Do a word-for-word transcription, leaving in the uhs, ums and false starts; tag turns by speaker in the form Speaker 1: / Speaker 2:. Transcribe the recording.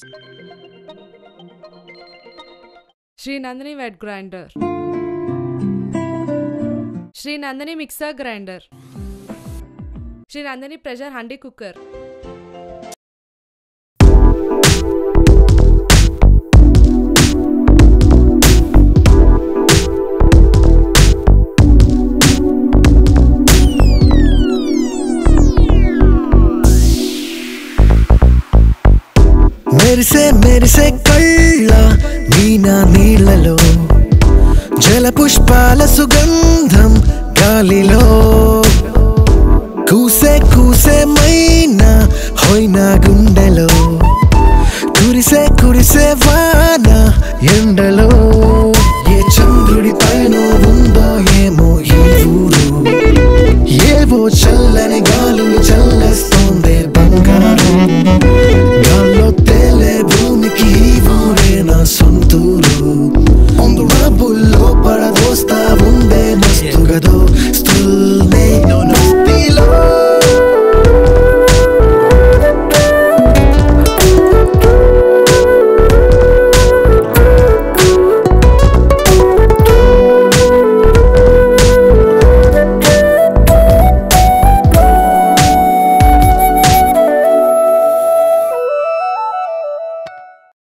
Speaker 1: Sri Nandini wet grinder. Sri Nandini mixer grinder. Sri Nandini pressure handi cooker.
Speaker 2: మెరిసే మెరిసే కళ్ళ నీనా నీళ్ళలో జల పుష్పాల సుగంధం గాలిలో కూసే కూసే మైనా హోయినా గుండెలో కురిసే కురిసే వాన ఎండలో ఏ చంద్రుడి పైన ఉందో ఏమో ఈ ఊరు ఏవో చల్లని గాలులు చల్ల